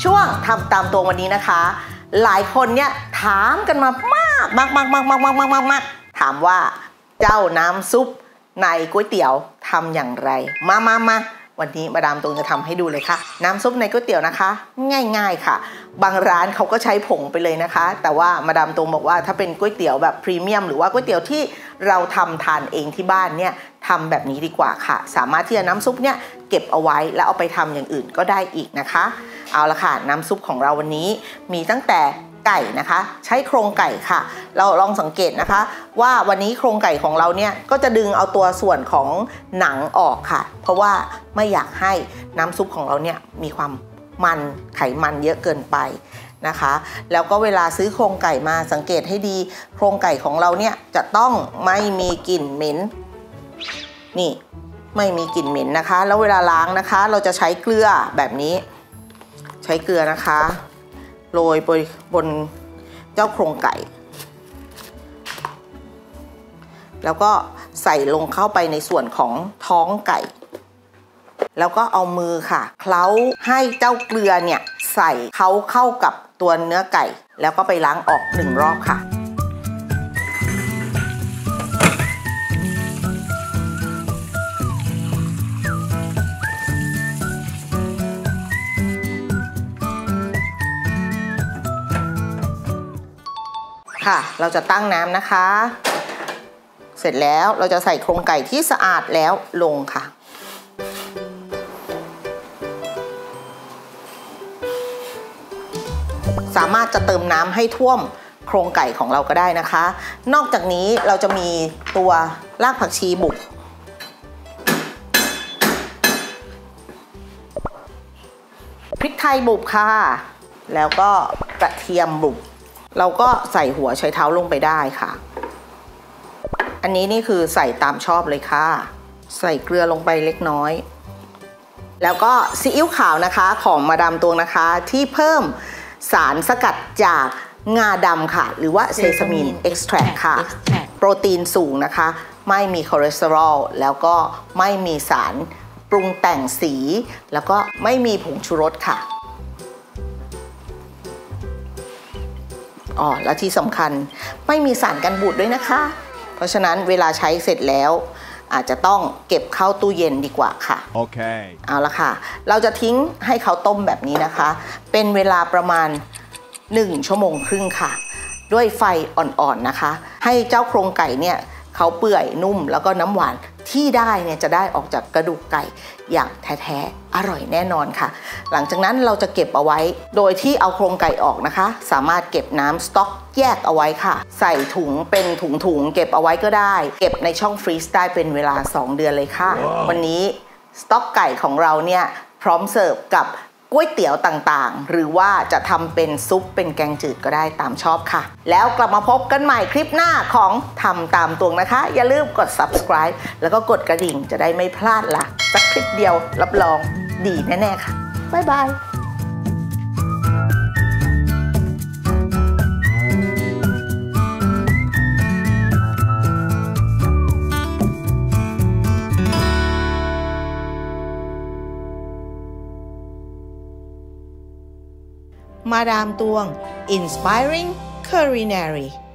ช่วงทำตามตัววันนี้นะคะหลายคนเนี่ยถามกันมามากถามว่าเจ้าน้ำซุปในก๋วยเตี๋ยวทำอย่างไรมาวันนี้มาดามตวงจะทำให้ดูเลยค่ะน้ำซุปในก๋วยเตี๋ยวนะคะง่ายๆค่ะบางร้านเขาก็ใช้ผงไปเลยนะคะแต่ว่ามาดามตวงบอกว่าถ้าเป็นก๋วยเตี๋ยวแบบพรีเมียมหรือว่าก๋วยเตี๋ยวที่เราทำทานเองที่บ้านเนี่ยทำแบบนี้ดีกว่าค่ะสามารถที่จะน้ำซุปเนี่ยเก็บเอาไว้แล้วเอาไปทำอย่างอื่นก็ได้อีกนะคะเอาละค่ะน้ำซุปของเราวันนี้มีตั้งแต่ไก่นะคะใช้โครงไก่ค่ะเราลองสังเกตนะคะว่าวันนี้โครงไก่ของเราเนี่ยก็จะดึงเอาตัวส่วนของหนังออกค่ะเพราะว่าไม่อยากให้น้ำซุปของเราเนี่ยมีความมันไขมันเยอะเกินไปนะคะแล้วก็เวลาซื้อโครงไก่มาสังเกตให้ดีโครงไก่ของเราเนี่ยจะต้องไม่มีกลิ่นเหม็นนี่ไม่มีกลิ่นเหม็นนะคะแล้วเวลาล้างนะคะเราจะใช้เกลือแบบนี้ใช้เกลือนะคะโรยบนเจ้าโครงไก่แล้วก็ใส่ลงเข้าไปในส่วนของท้องไก่แล้วก็เอามือค่ะเคล้าให้เจ้าเกลือเนี่ยใส่เข้ากับตัวเนื้อไก่แล้วก็ไปล้างออก1 รอบค่ะเราจะตั้งน้ำนะคะเสร็จแล้วเราจะใส่โครงไก่ที่สะอาดแล้วลงค่ะสามารถจะเติมน้ำให้ท่วมโครงไก่ของเราก็ได้นะคะนอกจากนี้เราจะมีตัวรากผักชีบุกพริกไทยบุกค่ะแล้วก็กระเทียมบุกเราก็ใส่หัวไชเท้าลงไปได้ค่ะอันนี้นี่คือใส่ตามชอบเลยค่ะใส่เกลือลงไปเล็กน้อยแล้วก็ซีอิ๊วขาวนะคะของมาดามตวงนะคะที่เพิ่มสารสกัดจากงาดำค่ะหรือว่าเซซามินเอ็กซ์แทรคค่ะโปรตีนสูงนะคะไม่มีคอเลสเตอรอลแล้วก็ไม่มีสารปรุงแต่งสีแล้วก็ไม่มีผงชูรสค่ะและที่สำคัญไม่มีสารกันบูดด้วยนะคะเพราะฉะนั้นเวลาใช้เสร็จแล้วอาจจะต้องเก็บเข้าตู้เย็นดีกว่าค่ะโอเคเอาละค่ะเราจะทิ้งให้เขาต้มแบบนี้นะคะเป็นเวลาประมาณ1 ชั่วโมงครึ่งค่ะด้วยไฟอ่อนๆนะคะให้เจ้าโครงไก่เนี่ยเขาเปื่อยนุ่มแล้วก็น้ำหวานที่ได้เนี่ยจะได้ออกจากกระดูกไก่อย่างแท้ๆอร่อยแน่นอนค่ะหลังจากนั้นเราจะเก็บเอาไว้โดยที่เอาโครงไก่ออกนะคะสามารถเก็บน้ำสต๊อกแยกเอาไว้ค่ะใส่ถุงเป็นถุงเก็บเอาไว้ก็ได้เก็บในช่องฟรีซได้เป็นเวลา2 เดือนเลยค่ะ วันนี้สต๊อกไก่ของเราเนี่ยพร้อมเสิร์ฟกับก๋วยเตี๋ยวต่างๆหรือว่าจะทำเป็นซุปเป็นแกงจืดก็ได้ตามชอบค่ะแล้วกลับมาพบกันใหม่คลิปหน้าของทำตามตวงนะคะอย่าลืมกด subscribe แล้วก็กดกระดิ่งจะได้ไม่พลาดละสักคลิปเดียวรับรองดีแน่ๆค่ะบ๊ายบายมาดามตวง Inspiring Culinary